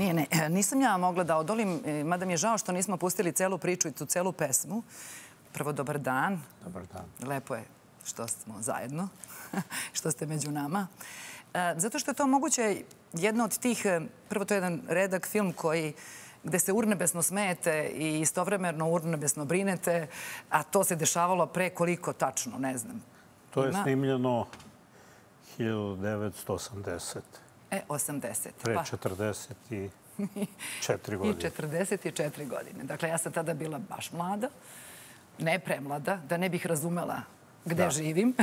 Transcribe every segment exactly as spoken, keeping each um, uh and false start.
Nije, ne. Nisam ja mogla da odolim, mada mi je žao što nismo pustili celu priču i tu celu pesmu. Prvo, dobar dan. Dobar dan. Lepo je što smo zajedno, što ste među nama. Zato što je to moguće jedno od tih, prvo to je jedan redak film koji gde se urnebesno smejete i istovremeno urnebesno brinete, a to se dešavalo pre koliko tačno, ne znam. To je snimljeno hiljadu devetsto osamdesete. E, osamdeset. Pre četrdeset četiri godine. I četrdeset četiri godine. Dakle, ja sam tada bila baš mlada, ne premlada, da ne bih razumela gde živim.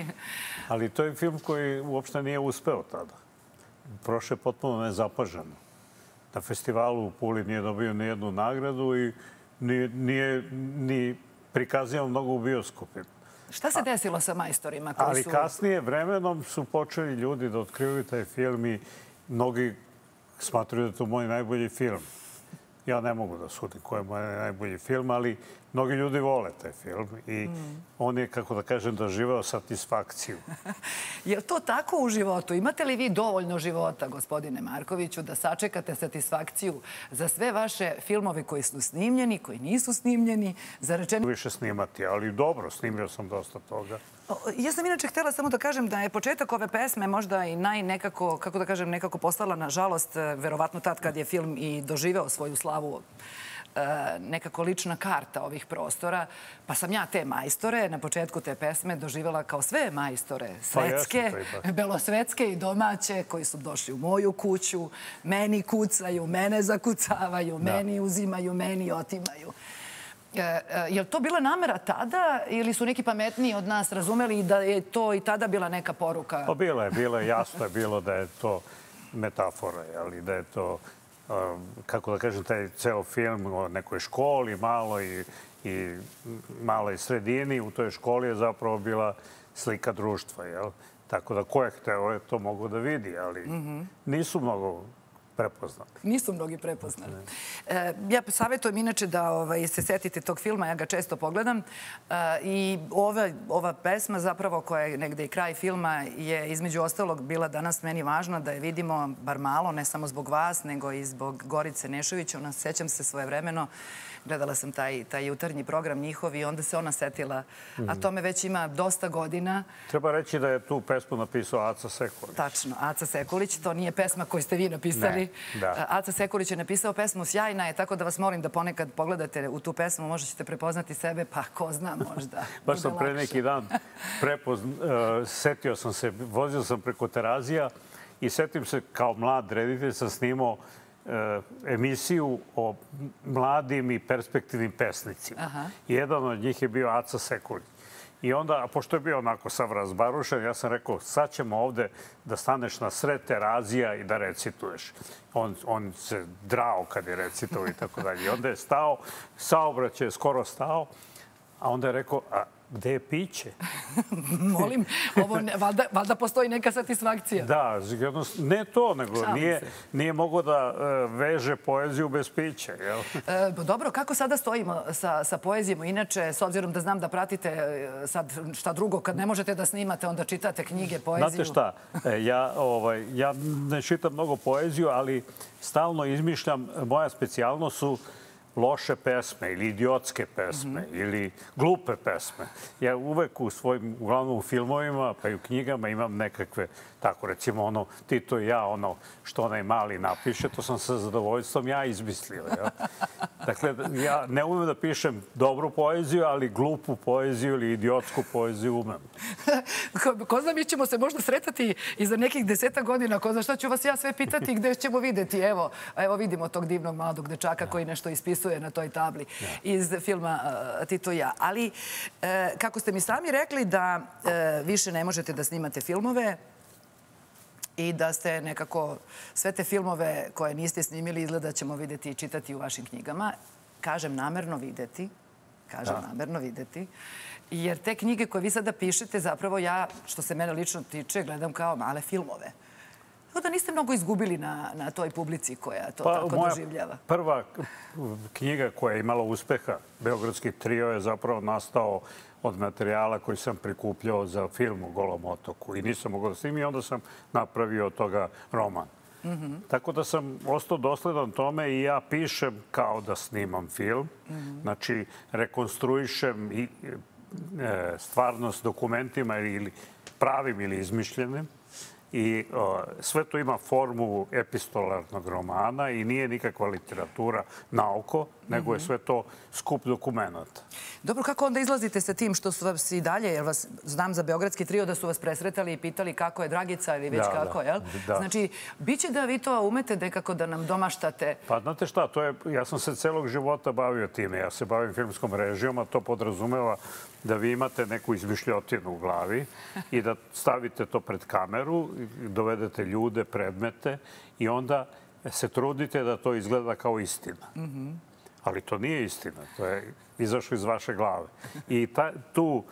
Ali to je film koji uopšte nije uspeo tada. Prošle je potpuno nezapaženo. Na festivalu u Puli nije dobio ni jednu nagradu i nije ni prikazio mnogo u bioskopima. Šta se desilo sa majstorima koji su... Ali kasnije vremenom su počeli ljudi da otkrivaju taj film i mnogi smatruju da je to moj najbolji film. Ja ne mogu da sudim ko je moj najbolji film, ali mnogi ljudi vole taj film i on je, kako da kažem, doživao satisfakciju. Je li to tako u životu? Imate li vi dovoljno života, gospodine Markoviću, da sačekate satisfakciju za sve vaše filmove koji su snimljeni, koji nisu snimljeni? Više snimati, ali dobro, snimio sam dosta toga. Ja sam inače htjela samo da kažem da je početak ove pesme možda i naj nekako, kako da kažem, nekako postala, nažalost, verovatno tad kad je film i doživeo svoju slavu, nekako lična karta ovih prostora. Pa sam ja te majstore na početku te pesme doživjela kao sve majstore svetske, belosvetske i domaće koji su došli u moju kuću, meni kucaju, mene zakucavaju, meni uzimaju, meni otimaju. Je li to bila namera tada ili su neki pametniji od nas razumeli da je to i tada bila neka poruka? Pa bilo je, bilo je, jasno je bilo da je to metafora, ali da je to, kako da kažem, taj ceo film o nekoj školi maloj i maloj sredini. U toj školi je zapravo bila slika društva, jel? Tako da ko je hteo je to mogo da vidi, ali nisu mnogo prepoznati. Nisu mnogi prepoznali. Ja savjetujem inače da se setite tog filma, ja ga često pogledam. I ova pesma zapravo koja je negde i kraj filma je između ostalog bila danas meni važna da je vidimo bar malo, ne samo zbog vas, nego i zbog Gorice Nešović. Ona, sećam se svojevremeno, gledala sam taj jutarnji program njihov i onda se ona setila. A tome već ima dosta godina. Treba reći da je tu pesmu napisao Aca Sekulić. Tačno, Aca Sekulić. To nije pesma koju ste vi napisali. Aca Sekulić je napisao pesmu, sjajna je, tako da vas molim da ponekad pogledate u tu pesmu, možda ćete prepoznati sebe, pa ko zna možda. Baš sam pre neki dan setio sam se, vozio sam preko Terazija i setim se kao mlad reditelj sam snimao emisiju o mladim i perspektivnim pesnicima. Jedan od njih je bio Aca Sekulić. I onda, pošto je bio onako sav razbarušen, ja sam rekao, sad ćemo ovde da staneš na sred Terazija i da recituješ. On se drao kad je recitao i tako dalje. I onda je stao, saobraćaj je skoro stao, a onda je rekao, a gde je piće? Molim, valjda postoji neka satisfakcija. Da, ne to, nego nije mogo da veže poeziju bez pića. Dobro, kako sada stojimo sa poezijom? Inače, s obzirom da znam da pratite sad šta drugo, kad ne možete da snimate, onda čitate knjige, poeziju. Znate šta, ja ne čitam mnogo poeziju, ali stalno izmišljam, moja specijalnost su loše pesme ili idiotske pesme ili glupe pesme. Ja uvek u svojim, uglavnom u filmovima pa i u knjigama imam nekakve, tako recimo ono Tito i ja, ono što onaj mali napiše, to sam sa zadovoljstvom ja izmislio. Dakle, ja ne umem da pišem dobru poeziju, ali glupu poeziju ili idiotsku poeziju umem. Ko zna, mi ćemo se možda sretati i za nekih deseta godina. Ko zna šta ću vas ja sve pitati gde ćemo videti. Evo vidimo tog divnog mladog dečaka koji nešto ispisuje na toj tabli iz filma Tito i ja. Ali kako ste mi sami rekli da više ne možete da snimate filmove i da ste nekako sve te filmove koje niste snimili izgleda ćemo videti i čitati u vašim knjigama. Kažem namerno videti. Kažem namerno videti. Jer te knjige koje vi sada pišete, zapravo ja, što se mene lično tiče, gledam kao male filmove. Tako da niste mnogo izgubili na toj publici koja to tako doživljava. Prva knjiga koja je imala uspeha, Beogradski trio, je zapravo nastao od materijala koji sam prikupljao za film u Golom otoku i nisam mogao da snimim i onda sam napravio od toga roman. Tako da sam ostao dosledan tome i ja pišem kao da snimam film. Znači, rekonstruišem i stvarnost dokumentima ili pravim ili izmišljenim. I sve to ima formu epistolarnog romana i nije nikakva literatura na oko, nego je sve to skup dokumenta. Dobro, kako onda izlazite sa tim što su vas i dalje, jer vas znam za Beogradski trio da su vas presretali i pitali kako je Dragica ili već kako, jel? Znači, bit će da vi to umete nekako da nam domaštate? Pa znate šta, ja sam se celog života bavio time. Ja se bavim filmskom režijom, a to podrazumeva da vi imate neku izmišljotinu u glavi i da stavite to pred kameru, dovedete ljude, predmete i onda se trudite da to izgleda kao istina. Ali to nije istina. To je izašlo iz vaše glave. I tu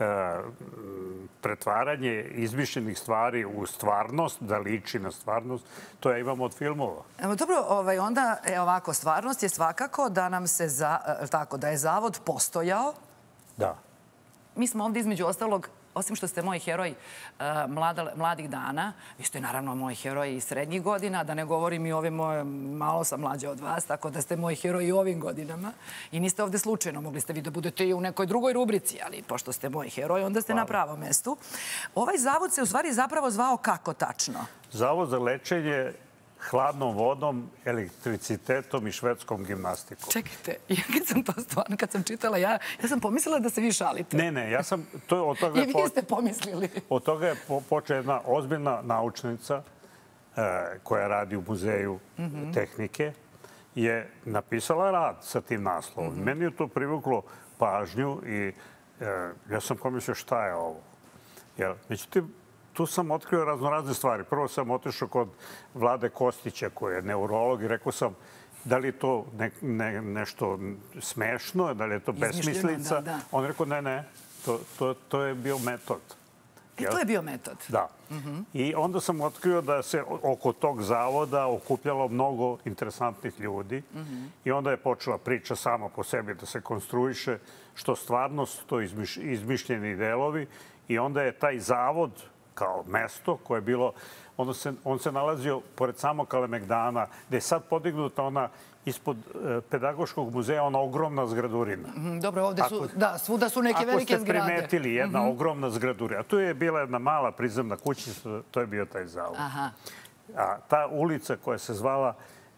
pretvaranje izmišljenih stvari u stvarnost, da liči na stvarnost, to ja imam od filmova. Dobro, onda ovako, stvarnost je svakako da nam se, tako, da je Zavod postojao. Da. Mi smo ovdje između ostalog, osim što ste moj heroj mladih dana, vi ste naravno moj heroj i srednjih godina, da ne govorim i ove moje, malo sam mlađa od vas, tako da ste moj heroj i u ovim godinama. I niste ovdje slučajno, mogli ste vi da budete i u nekoj drugoj rubrici, ali pošto ste moj heroj, onda ste na pravom mestu. Ovaj zavod se u stvari zapravo zvao kako tačno? Zavod za lečenje hladnom vodom, elektricitetom i švedskom gimnastikom. Čekajte, ja kad sam to stvarno, kad sam čitala, ja sam pomislila da se vi šalite. Ne, ne, ja sam... I vi ste pomislili. Od toga je počela jedna ozbiljna naučnica koja radi u muzeju tehnike, je napisala rad sa tim naslovom. Meni je to privuklo pažnju i ja sam pomislio šta je ovo. Međutim, tu sam otkrio raznorazne stvari. Prvo sam otišao kod Vlade Kostića, koji je neurolog, i rekao sam da li je to nešto smešno, da li je to besmislica. On je rekao ne, ne, to je bio metod. I to je bio metod? Da. I onda sam otkrio da se oko tog zavoda okupljalo mnogo interesantnih ljudi i onda je počela priča sama po sebi da se konstruiše što stvarnost, to izmišljeni delovi i onda je taj zavod kao mesto koje je bilo, on se nalazio pored samog Kalemegdana, gde je sad podignuta ona ispod Pedagoškog muzeja, ona ogromna zgradurina. Dobro, ovde su, da, svuda su neke velike zgrade. Ako ste primetili, jedna ogromna zgradurina. A tu je bila jedna mala prizemna kućica, to je bio taj zavod. A ta ulica koja se zvala,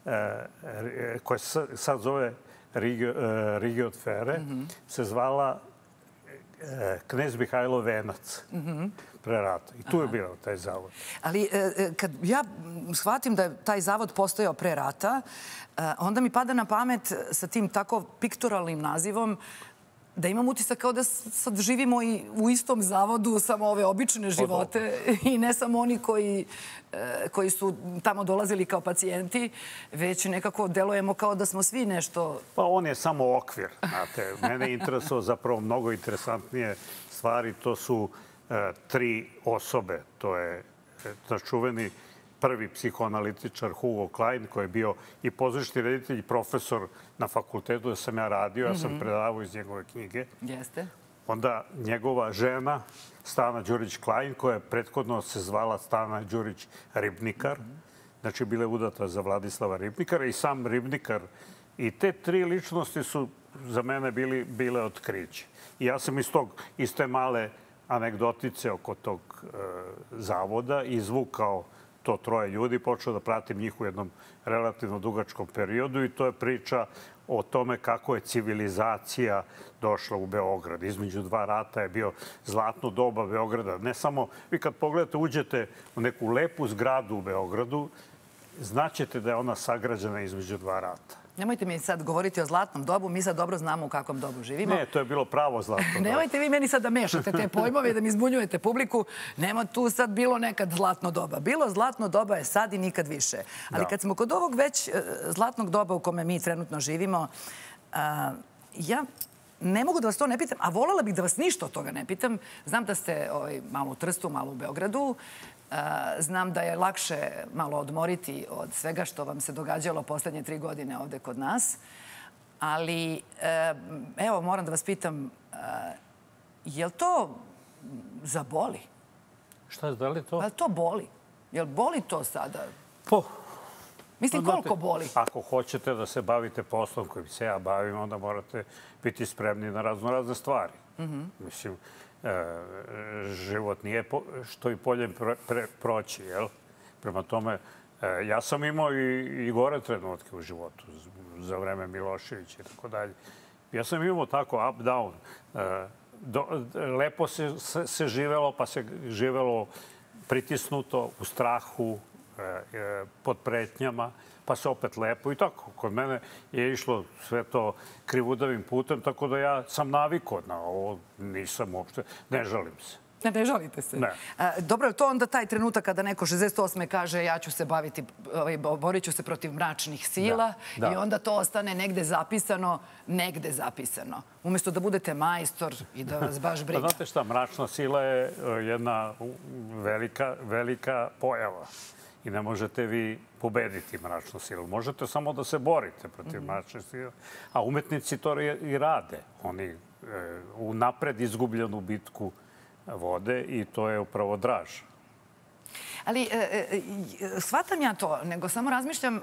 koja se sad zove Rigiot Fere, se zvala Knez Mihajlo Venac pre rata. I tu je bio taj zavod. Ali kad ja shvatim da je taj zavod postojao pre rata, onda mi pada na pamet sa tim tako piktoralnim nazivom da imam utisak kao da sad živimo i u istom zavodu, samo ove obične živote i ne samo oni koji su tamo dolazili kao pacijenti, već nekako delujemo kao da smo svi nešto... Pa on je samo okvir. Mene je interesovao zapravo mnogo interesantnije stvari. To su tri osobe. To je čuveni prvi psihoanalitičar Hugo Klein, koji je bio i pozorišni reditelj i profesor na fakultetu da sam ja radio. Ja sam predavao iz njegove knjige. Jeste. Onda njegova žena, Stana Đurić-Klein, koja je prethodno se zvala Stana Đurić-Ribnikar. Znači, bila je udata za Vladislava Ribnikara i sam Ribnikar. I te tri ličnosti su za mene bile otkriće. I ja sam iz te male anegdotice oko tog zavoda izvukao to troje ljudi, počeo da pratim njih u jednom relativno dugačkom periodu i to je priča o tome kako je civilizacija došla u Beograd. Između dva rata je bio zlatno doba Beograda. Ne samo, vi kad pogledate, uđete u neku lepu zgradu u Beogradu, znaćete da je ona sagrađena između dva rata. Nemojte mi sad govoriti o zlatnom dobu, mi sad dobro znamo u kakvom dobu živimo. Ne, to je bilo pravo zlatno dobu. Nemojte vi meni sad da mešate te pojmove i da mi izbunjujete publiku. Nema tu sad bilo nekad zlatno doba. Bilo zlatno doba je sad i nikad više. Ali kad smo kod ovog već zlatnog doba u kome mi trenutno živimo, ja ne mogu da vas to ne pitam, a voljela bih da vas ništa od toga ne pitam. Znam da ste malo u Trstu, malo u Beogradu. Znam da je lakše malo odmoriti od svega što vam se događalo poslednje tri godine ovde kod nas. Ali, evo, moram da vas pitam, je li to zaboli? Šta je, da li to? Je li to boli? Je li boli to sada? Po, Mislim, koliko boli? Ako hoćete da se bavite poslom kojim se ja bavim, onda morate biti spremni na razno razne stvari. Mislim, život nije što i poljem proći, jel? Prema tome, ja sam imao i gore trenutke u životu, za vreme Miloševića i tako dalje. Ja sam imao tako up, down. Lepo se živelo, pa se živelo pritisnuto, u strahu, pod pretnjama, pa se opet lepo i tako. Kod mene je išlo sve to krivudavim putem, tako da ja sam navikao na ovo, nisam uopšte, ne žalim se. Ne, ne žalite se. Ne. Dobro, je to onda taj trenutak kada neko šezdeset osme kaže ja ću se baviti, borit ću se protiv mračnih sila i onda to ostane negde zapisano, negde zapisano. Umjesto da budete majstor i da vas baš briga. Znate šta, mračna sila je jedna velika pojava. I ne možete vi pobediti mračnu silu. Možete samo da se borite protiv mračne sile. A umetnici to i rade. Oni u napred izgubljenu bitku vode i to je upravo draž. Ali shvatam ja to, nego samo razmišljam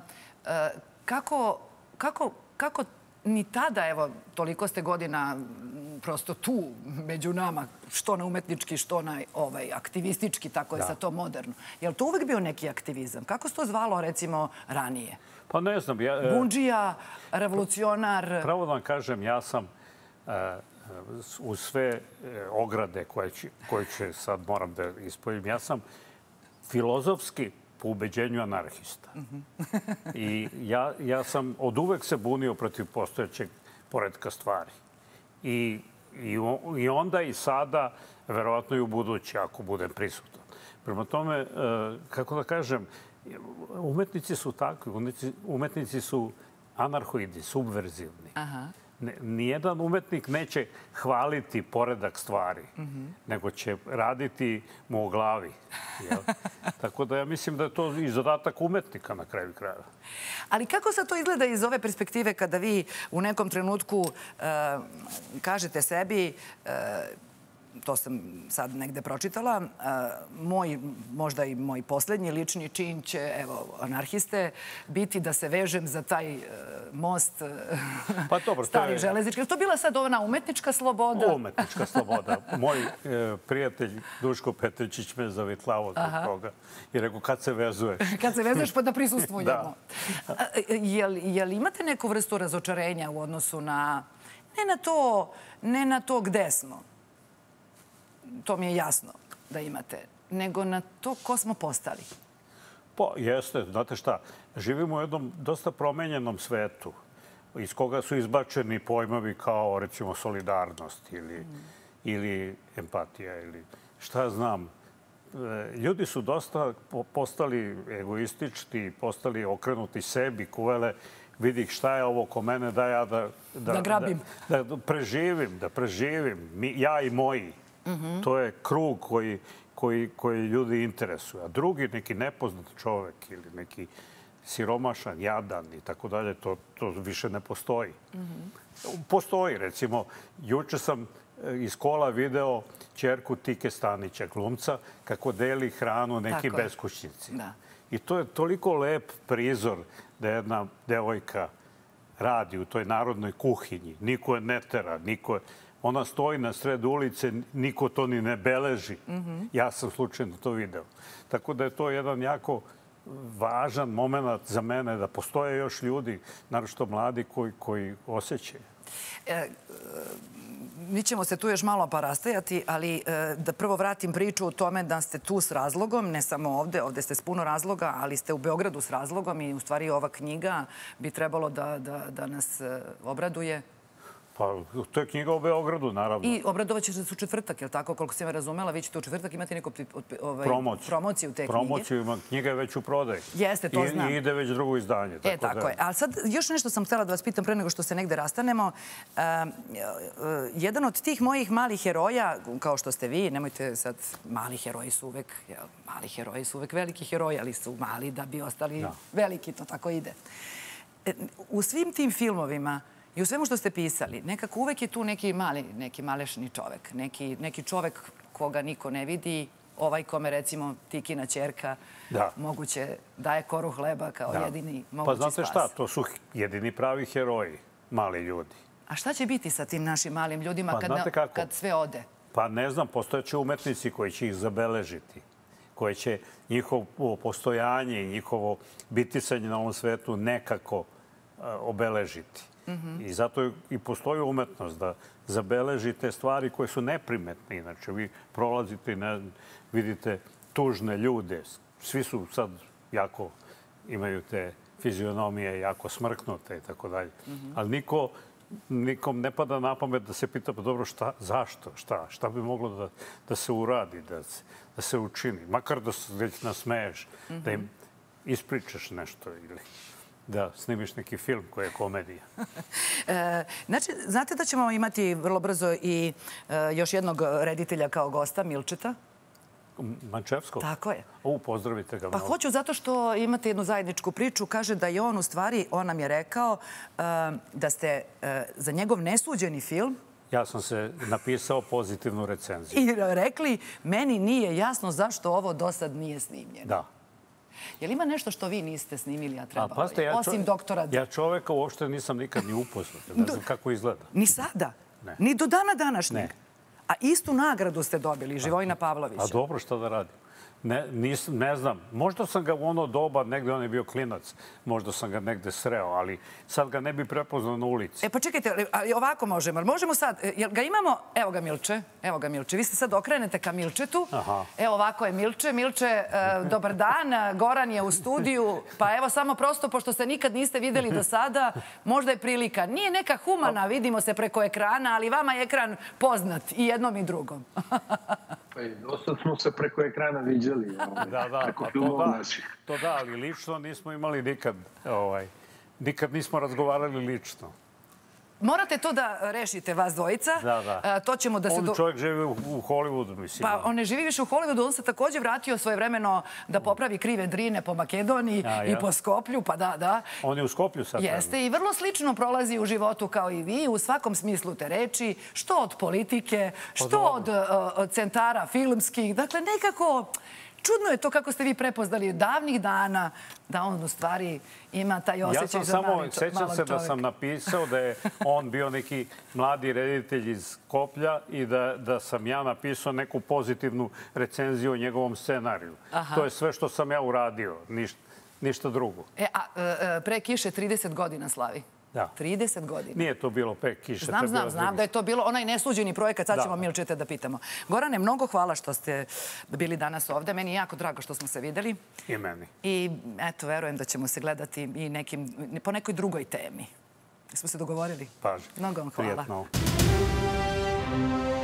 kako ni tada, evo, toliko ste godina prosto tu među nama, što na umetnički, što na aktivistički, tako je sad to moderno. Je li to uvek bio neki aktivizam? Kako se to zvalo, recimo, ranije? Pa ne znam. Bundžija, revolucionar... Pravo da vam kažem, ja sam u sve ograde koje će sad moram da ispojim, ja sam filozofski po ubeđenju anarhista. I ja sam od uvek se bunio protiv postojećeg poretka stvari. I onda i sada, verovatno i u budući, ako budem prisutan. Prema tome, kako da kažem, umetnici su takvi, umetnici su anarhoidi, subverzivni. Nijedan umetnik neće hvaliti poredak stvari, nego će raditi mu u glavi. Tako da ja mislim da je to i zadatak umetnika na kraju krajeva. Ali kako sad to izgleda iz ove perspektive kada vi u nekom trenutku kažete sebi, to sam sad negde pročitala, moj, možda i moj posljednji lični čin će, evo, anarhiste, biti da se vežem za taj most starih železničkih. Je to bila sad ona umetnička sloboda? Umetnička sloboda. Moj prijatelj Duško Petričić me zavitlavo zbog toga i rekao kad se vezuješ. Kad se vezuješ pa da prisustvujemo. Je li imate neku vrstu razočarenja u odnosu na, ne na to gde smo, to mi je jasno da imate, nego na to ko smo postali? Pa, jeste. Znate šta, živimo u jednom dosta promenjenom svetu iz koga su izbačeni pojmovi kao, recimo, solidarnost ili empatija ili šta znam. Ljudi su dosta postali egoistični, postali okrenuti sebi, kuvele, vidi šta je ovo ko mene da ja da... Da grabim. Da preživim, da preživim, ja i moji. To je krug koji ljudi interesuju. A drugi, neki nepoznat čovek ili neki siromašan, jadan i tako dalje, to više ne postoji. Postoji, recimo, juče sam iz kola video ćerku Tike Stanića, glumca, kako deli hranu neki beskućnici. I to je toliko lep prizor da jedna devojka radi u toj narodnoj kuhinji. Niko je ne tera, niko je... Ona stoji na sred ulice, niko to ni ne beleži. Ja sam slučajno to video. Tako da je to jedan jako važan moment za mene da postoje još ljudi, naročito mladi, koji osjećaju. Mi ćemo se tu još malo pa rastajati, ali da prvo vratim priču o tome da ste tu s razlogom, ne samo ovde, ovde ste s puno razloga, ali ste u Beogradu s razlogom i u stvari ova knjiga bi trebalo da nas obraduje. Pa, to je knjiga o Beogradu, naravno. I obradovat će se u četvrtak, je li tako? Koliko sam je razumela, vi ćete u četvrtak imati neku promociju te knjige. Promociju ima, knjiga je već u prodaju. Jeste, to znam. I ide već drugo izdanje. E, tako je. A sad još nešto sam htjela da vas pitam pre nego što se negde rastanemo. Jedan od tih mojih malih heroja, kao što ste vi, nemojte sad, mali heroji su uvek, mali heroji su uvek veliki heroji, ali su mali da bi ostali veliki, to tako ide. U svim tim filmovima i u svemu što ste pisali, nekako uvek je tu neki mali, neki malešni čovek. Neki čovek koga niko ne vidi, ovaj kome, recimo, Tikina ćerka moguće daje koru hleba kao jedini mogući spas. Pa znate šta, to su jedini pravi heroji, mali ljudi. A šta će biti sa tim našim malim ljudima kad sve ode? Pa ne znam, postojeće umetnici koji će ih zabeležiti, koje će njihovo postojanje i njihovo bitisanje na ovom svetu nekako obeležiti. I zato i postoji umetnost da zabeležite stvari koje su neprimetne. Inače, vi prolazite i vidite tužne ljude. Svi su sad jako, imaju te fizionomije jako smrknute i tako dalje. Ali niko nikom ne pada na pamet da se pita, pa dobro, šta, zašto, šta, šta bi moglo da, da se uradi, da se, da se učini. Makar da se već nasmeješ, mm-hmm. da im ispričaš nešto ili da snimiš neki film koji je komedija. e, znači, znate da ćemo imati vrlo brzo i e, još jednog reditelja kao gosta, Milčeta? Mančevskog? Tako je. U, pozdravite ga. Pa hoću zato što imate jednu zajedničku priču. Kaže da je on u stvari, on nam je rekao uh, da ste uh, za njegov nesuđeni film... Ja sam se napisao pozitivnu recenziju. I rekli, meni nije jasno zašto ovo do sad nije snimljeno. Da. Je li ima nešto što vi niste snimili, a trebalo? A, paste, ja osim doktora... Ja čoveka uopšte nisam nikad ni upoznao. Ne znam kako izgleda. Ni sada? Ne. Ni do dana današnjeg? Ne. A istu nagradu ste dobili, Živojina Pavlovića. A dobro, šta da radim? Ne, nis, ne znam. Možda sam ga u ono doba, negde on je bio klinac, možda sam ga negde sreo, ali sad ga ne bi prepoznao na ulici. E pa čekajte, ali ovako možemo. Možemo sad, jel ga imamo, evo ga Milče, evo ga Milče. Vi se sad okrenete ka Milčetu. Aha. Evo ovako je Milče. Milče, dobar dan, Goran je u studiju. Pa evo samo prosto, pošto se nikad niste videli do sada, možda je prilika. Nije neka humana, vidimo se preko ekrana, ali vama je ekran poznat i jednom i drugom. Pa i dosta smo se preko ekrana viđali. Da, da, pa to da, to da, ali lično nismo imali nikad, ovaj, nikad nismo razgovarali lično. Morate to da rešite, vas dvojica. Da, da. To ćemo da se... On čovjek živi u Hollywoodu, mislim. Pa on ne živi više u Hollywoodu, on se također vratio svojevremeno da popravi krive drine po Makedoniji i po Skoplju, pa da, da. On je u Skoplju sad. Jeste i vrlo slično prolazi u životu kao i vi, u svakom smislu te reči, što od politike, što od centara filmskih. Dakle, nekako... Čudno je to kako ste vi prepoznali davnih dana da on u stvari ima taj osjećaj za malog čovjeka. Sjećam se da sam napisao da je on bio neki mladi reditelj iz Skoplja i da, da sam ja napisao neku pozitivnu recenziju o njegovom scenariju. Aha. To je sve što sam ja uradio, ništa, ništa drugo. E, a pre kiše trideset godina slavi. Da. trideset godina. Nije to bilo pre kiše. Znam, znam, znam da je to bilo onaj nesuđeni projekat. Sad ćemo Milčete da pitamo. Gorane, mnogo hvala što ste bili danas ovde. Meni je jako drago što smo se videli. I meni. I eto, verujem da ćemo se gledati i nekim, po nekoj drugoj temi. Smo se dogovorili? Paži. Mnogo vam hvala. Prijetno.